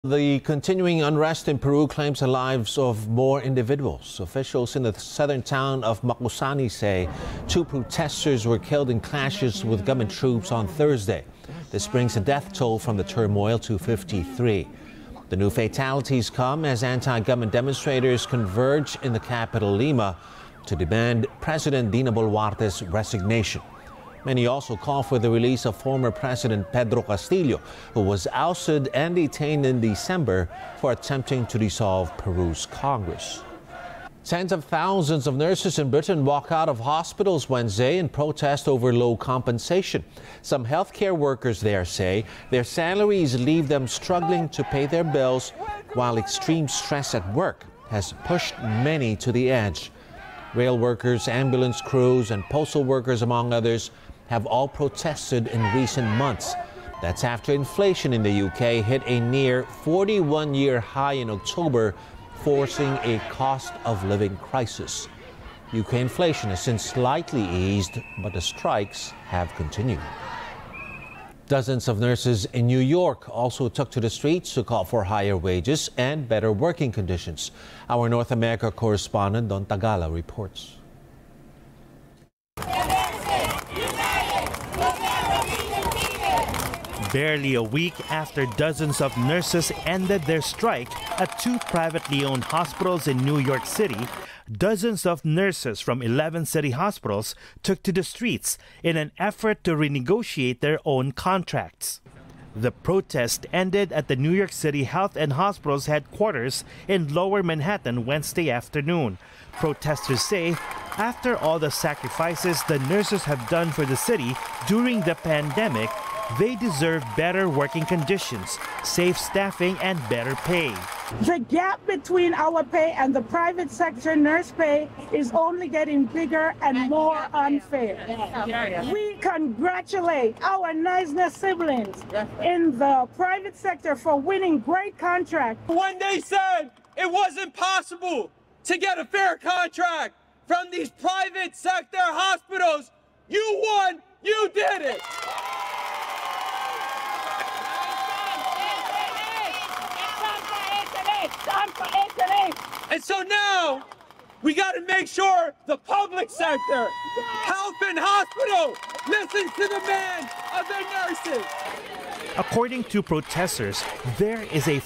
The continuing unrest in Peru claims the lives of more individuals. Officials in the southern town of Macusani say 2 protesters were killed in clashes with government troops on Thursday. This brings the death toll from the turmoil to 53. The new fatalities come as anti-government demonstrators converge in the capital, Lima, to demand President Dina Boluarte's resignation. Many also call for the release of former President Pedro Castillo, who was ousted and detained in December for attempting to dissolve Peru's Congress. Tens of thousands of nurses in Britain walk out of hospitals Wednesday in protest over low compensation. Some healthcare workers there say their salaries leave them struggling to pay their bills, while extreme stress at work has pushed many to the edge. Rail workers, ambulance crews, and postal workers, among others, have all protested in recent months. That's after inflation in the UK hit a near 41-year high in October, forcing a cost of living crisis. UK inflation has since slightly eased, but the strikes have continued. Dozens of nurses in New York also took to the streets to call for higher wages and better working conditions. Our North America correspondent Don Tagala reports. Barely a week after dozens of nurses ended their strike at 2 privately owned hospitals in New York City, dozens of nurses from 11 city hospitals took to the streets in an effort to renegotiate their own contracts. The protest ended at the New York City Health and Hospitals headquarters in Lower Manhattan Wednesday afternoon. Protesters say after all the sacrifices the nurses have done for the city during the pandemic, they deserve better working conditions, safe staffing, and better pay. The gap between our pay and the private sector nurse pay is only getting bigger and more unfair. We congratulate our niceness siblings in the private sector for winning great contracts. When they said it wasn't possible to get a fair contract from these private sector hospitals, you won, you did it. And so now we got to make sure the public sector, health and hospital, listens to the demand of their nurses. According to protesters, there is a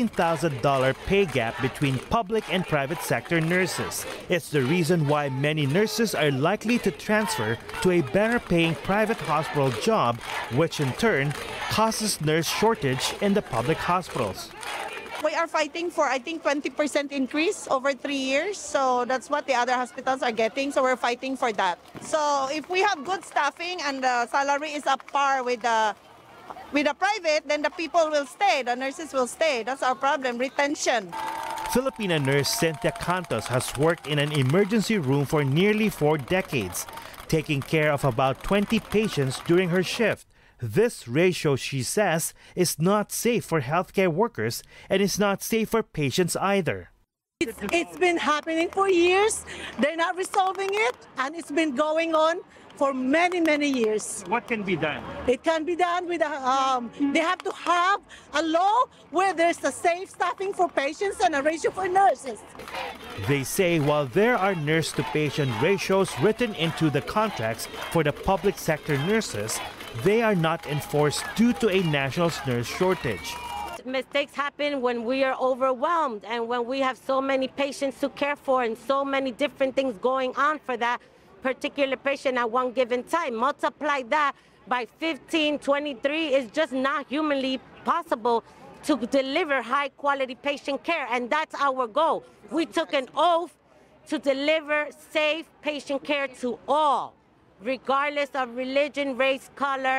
$14,000 pay gap between public and private sector nurses. It's the reason why many nurses are likely to transfer to a better paying private hospital job, which in turn causes nurse shortage in the public hospitals. We are fighting for, I think, 20% increase over 3 years. So that's what the other hospitals are getting. So we're fighting for that. So if we have good staffing and the salary is up par with the private, then the people will stay. The nurses will stay. That's our problem, retention. Filipina nurse Cynthia Cantos has worked in an emergency room for nearly 4 decades, taking care of about 20 patients during her shift. This ratio, she says, is not safe for healthcare workers and is not safe for patients either. It's been happening for years. They're not resolving it, and it's been going on for many, many years. What can be done? It can be done with they have to have a law where there's a safe staffing for patients and a ratio for nurses. They say while there are nurse-to-patient ratios written into the contracts for the public sector nurses, they are not enforced due to a national nurse shortage. Mistakes happen when we are overwhelmed and when we have so many patients to care for and so many different things going on for that particular patient at one given time. Multiply that by 15, 23 is just not humanly possible to deliver high quality patient care, and that's our goal. We took an oath to deliver safe patient care to all, regardless of religion, race, color,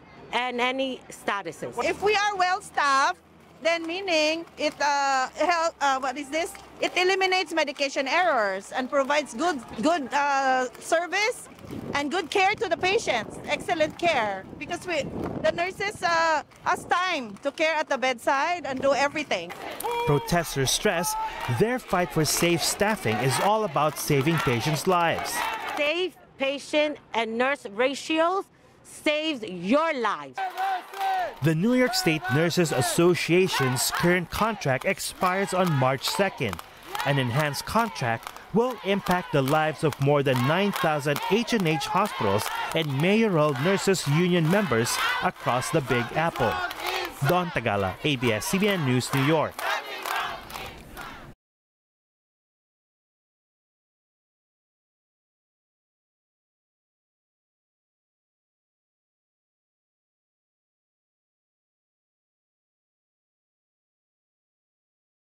and any statuses. If we are well staffed, then meaning it it eliminates medication errors and provides good service and good care to the patients, excellent care, because the nurses has time to care at the bedside and do everything. Protesters stress their fight for safe staffing is all about saving patients' lives. Safe patient and nurse ratios saves your life. The New York State Nurses Association's current contract expires on March 2nd. An enhanced contract will impact the lives of more than 9,000 H&H hospitals and mayoral nurses union members across the Big Apple. Don Tagala, ABS-CBN News, New York.